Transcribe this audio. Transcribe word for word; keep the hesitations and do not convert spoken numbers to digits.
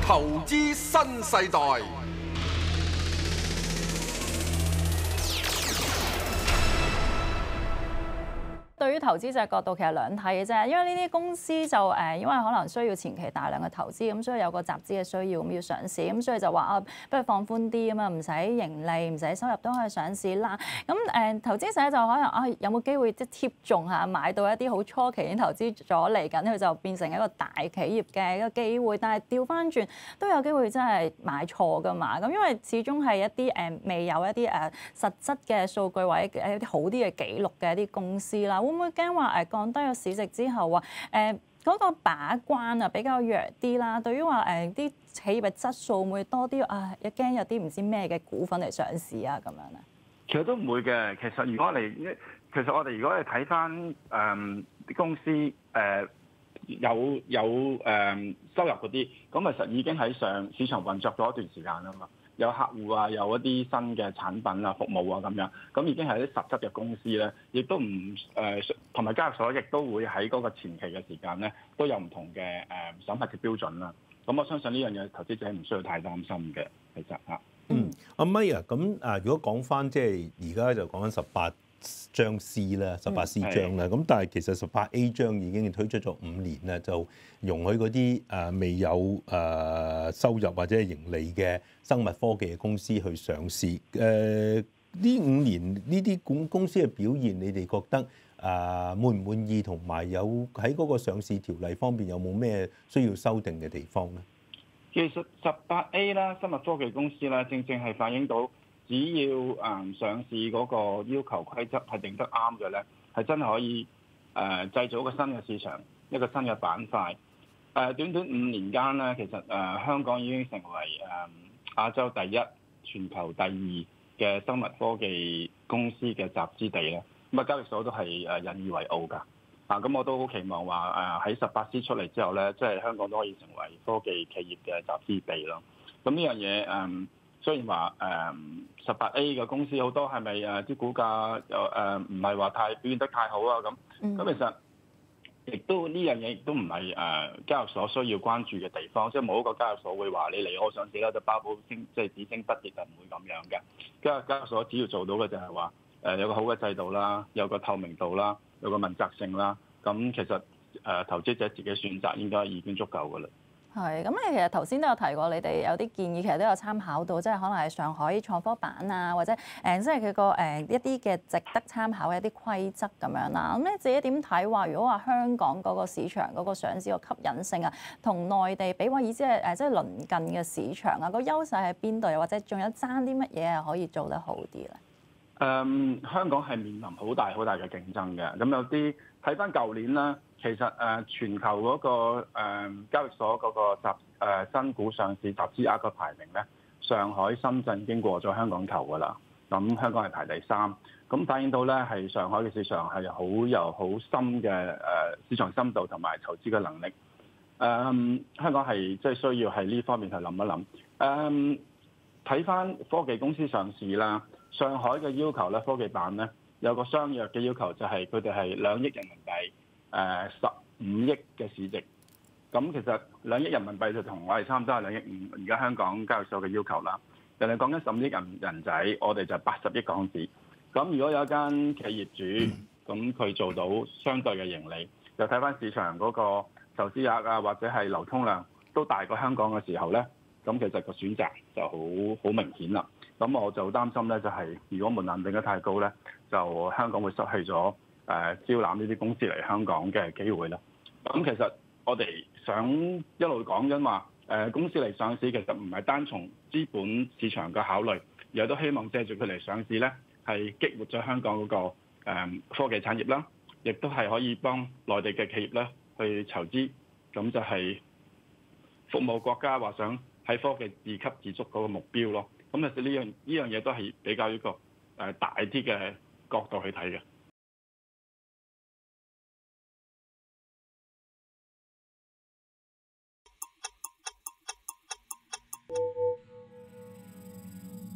投資新世代。 對於投資者角度，其實兩睇嘅啫，因為呢啲公司就誒，因為可能需要前期大量嘅投資，咁所以有個集資嘅需要，咁要上市，咁所以就話啊，不如放寬啲啊嘛，唔使盈利，唔使收入都可以上市啦。咁誒，投資者就可能啊，有冇機會即係貼中下買到一啲好初期已經投資咗嚟緊，佢就變成一個大企業嘅一個機會。但係調翻轉都有機會真係買錯㗎嘛。咁因為始終係一啲誒未有一啲誒實質嘅數據或者一啲好啲嘅記錄嘅一啲公司啦。會唔會驚話誒降低咗市值之後話誒嗰個把關啊比較弱啲啦？對於話誒啲企業嘅質素會多啲啊，又驚有啲唔知咩嘅股份嚟上市啊咁樣咧？ 其實都唔會嘅。其實如果我哋其實我哋如果係睇翻誒啲公司誒、呃、有有誒、呃、收入嗰啲，咁其實已經喺上市場運作咗一段時間啦嘛。有客戶啊，有一啲新嘅產品啊、服務啊咁樣，咁已經係啲實質嘅公司咧，亦都唔誒同埋交易所亦都會喺嗰個前期嘅時間咧，都有唔同嘅誒、呃、審核嘅標準啦。咁我相信呢樣嘢投資者唔需要太擔心嘅，其實嚇。 嗯，阿 Mike 啊，咁啊，如果講翻即係而家就講緊十八章 C 啦，十八 C 章啦，咁、嗯、但係其實十八 A 章已經推出咗五年啦，就容許嗰啲誒未有誒收入或者係盈利嘅生物科技嘅公司去上市。誒、呃、呢五年呢啲公公司嘅表現，你哋覺得誒、呃、滿唔滿意？同埋有喺嗰個上市條例方面有冇咩需要修訂嘅地方咧？ 其實十八 A 啦，生物科技公司啦，正正係反映到只要誒上市嗰個要求規則係定得啱嘅咧，係真係可以誒製造一個新嘅市場，一個新嘅板塊。誒短短五年間咧，其實誒香港已經成為誒亞洲第一、全球第二嘅生物科技公司嘅集資地啦。咁啊，交易所都係誒引以為傲㗎。啊，咁我都好期望話誒喺十八 C 出嚟之後咧，即係香港都可以成為科技企業嘅集資地咯。咁呢樣嘢誒，雖然話誒十八 A 嘅公司好多係咪誒啲股價又誒唔係話太表現得太好啊？咁咁其實亦都呢樣嘢亦都唔係誒交易所需要關注嘅地方，即係冇一個交易所會話你嚟我上市啦就包保升，即係只升不跌，就唔會咁樣嘅。交交易所只要做到嘅就係話誒有個好嘅制度啦，有個透明度啦，有個問責性啦。咁其實誒投資者自己選擇應該已經足夠㗎啦。 係，咁你其實頭先都有提過，你哋有啲建議，其實都有參考到，即係可能係上海創科板啊，或者誒，即係佢個誒一啲嘅值得參考嘅一啲規則咁樣啦。咁你自己點睇話？如果話香港嗰個市場嗰個上市個吸引性啊，同內地比話，意思係誒即係鄰近嘅市場啊，個優勢喺邊度？又或者仲有爭啲乜嘢係可以做得好啲咧？ 誒、um, 香港係面臨好大好大嘅競爭嘅，咁有啲睇翻舊年啦，其實誒、呃、全球嗰、那個誒、呃、交易所嗰個集誒、呃、新股上市集資額嘅排名咧，上海、深圳已經過咗香港頭㗎啦，咁香港係排第三，咁反映到咧係上海嘅市場係好有好深嘅誒、呃、市場深度同埋投資嘅能力，誒、呃、香港係即係需要喺呢方面去諗一諗，誒睇翻科技公司上市啦。上海嘅要求咧，科技板咧有個相約嘅要求，就係佢哋係兩億人民幣，誒十五億嘅市值。咁其實兩億人民幣就同我哋差唔多係兩億五，而家香港交易所嘅要求啦。人哋講緊十五億人人仔，我哋就八十億港紙。咁如果有一間企業主，咁佢做到相對嘅盈利，就睇翻市場嗰個投資額啊，或者係流通量都大過香港嘅時候咧，咁其實個選擇就好好明顯啦。咁我就擔心咧，就係如果門檻定得太高咧，就香港會失去咗誒、呃、招攬呢啲公司嚟香港嘅機會啦。咁其實我哋想一路講緊話誒公司嚟上市，其實唔係單從資本市場嘅考慮，而係都希望借住佢嚟上市咧，係激活咗香港嗰、那個、呃、科技產業啦，亦都係可以幫內地嘅企業咧去籌資，咁就係服務國家話想喺科技自給自足嗰個目標咯。咁其實呢樣呢樣嘢都係比較一個誒大啲嘅角度去睇嘅。